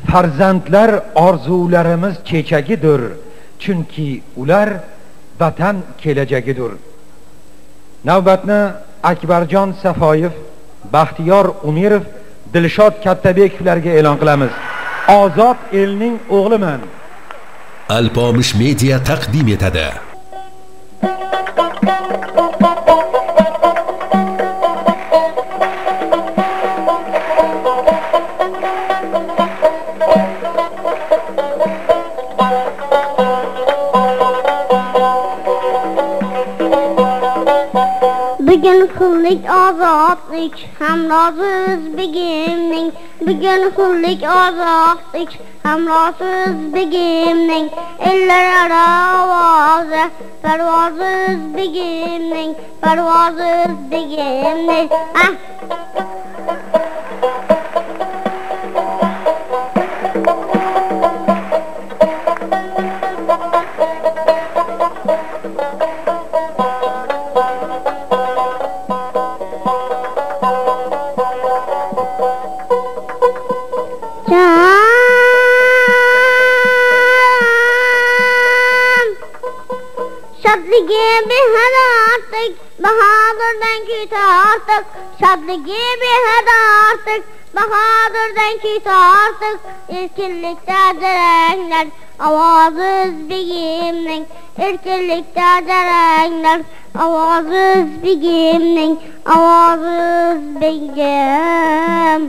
Farzandlar orzularimiz chechagidir, chunki ular vatan kelajagidir. Navbatni Akbarjon Safoyev, Baxtiyor Umirov, Dilshod Kattabekovlarga e'lon qilamiz. Ozod elning o'g'liman. Alpomish Media taqdim etadi. Bugün xullik ozodlik hamroziz begimning, bugün xullik ozodlik hamroziz begimning, ellararo ovozi parvoziz begimning, parvoziz begimning. Şadlıge behad artık, Bahadır'dan küt artık. Şadlıge behad artık, Bahadır'dan küt artık. Erkinlikte derengler, avazız begimning. Erkinlikte derengler, avazız begimning. Avazız begim.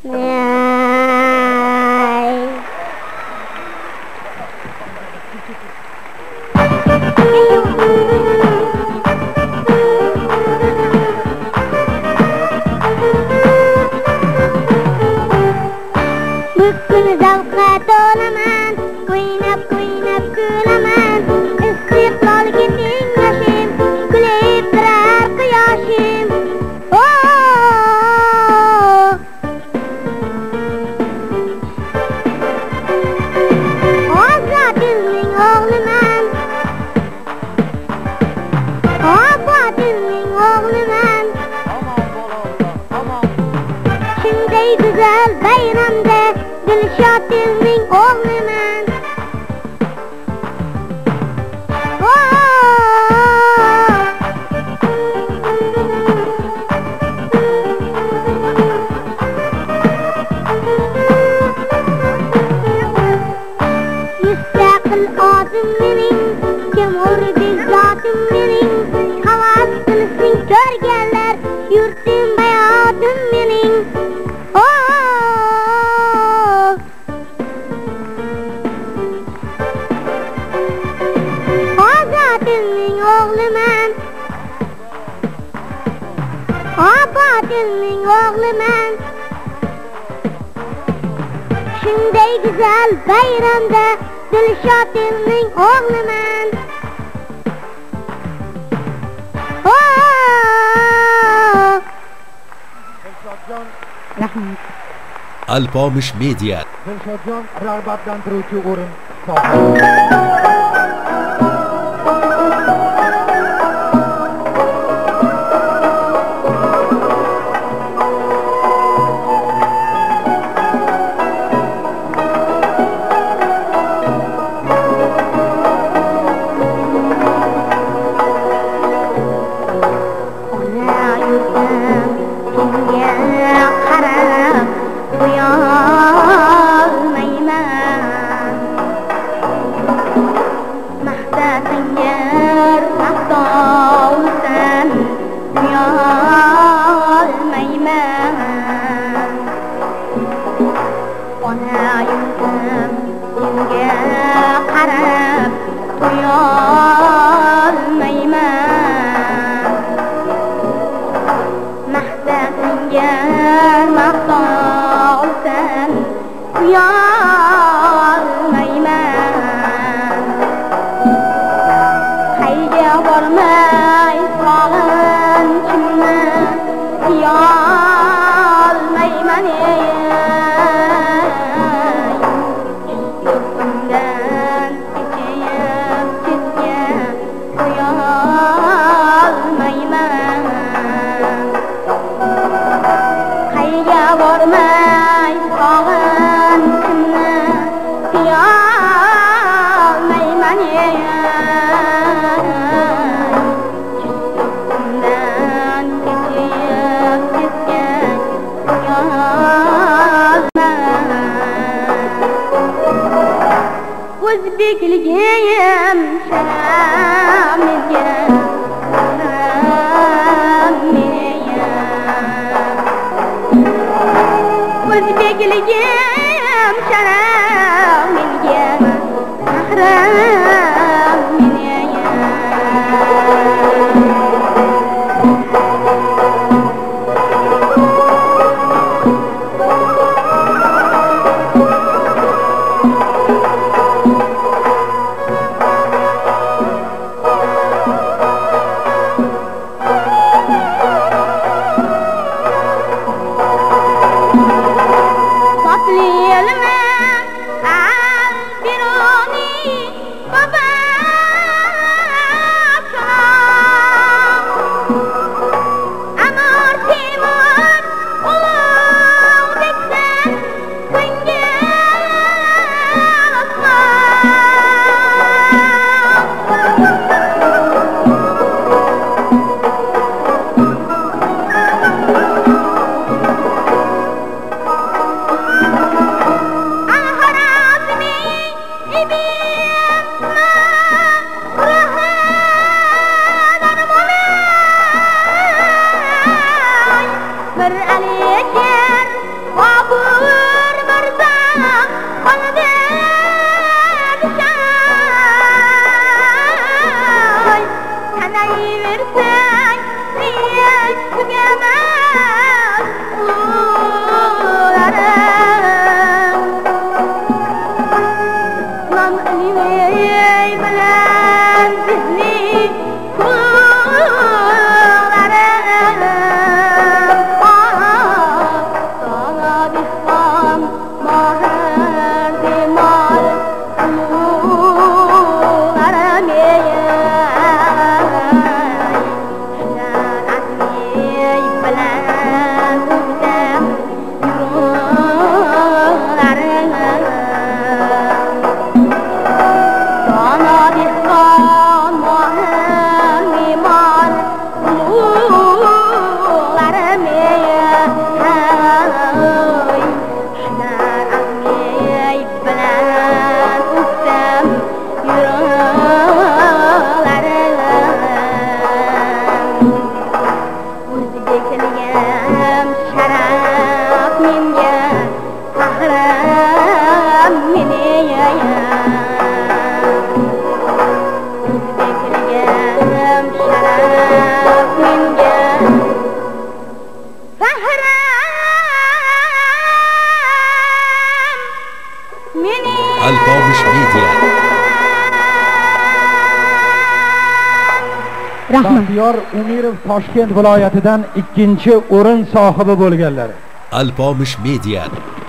Bugün zavqa to'laman, o'ynab kulaman. Istiqlolga tengashim, kulib turar quyoshim. Ozod elning o'g'liman. Ozod elning o'g'liman. Shunday go'zal bayramda Dilshod elning o'g'liman. Mustaqil otim mening, temurdik zotim mening. Havas qilsin ko'rganlar, yurtim bayotim mening. Ozod elning o'g'liman. Obod elning o'g'liman. Shunday go'zal bayramda Dilshod elning o'g'liman. Dilshodjon rahmat. Alpomish Media. Dilshodjon rag'batlantiruvchi o'rin Bormay sog'in o'zbekligim shamimga o'zbekligim shamimga Alpomish Media. Baxtiyor Umirov Toshkent viloyatidan 2-o'rin sohibi bo'lganlar. Alpomish Media.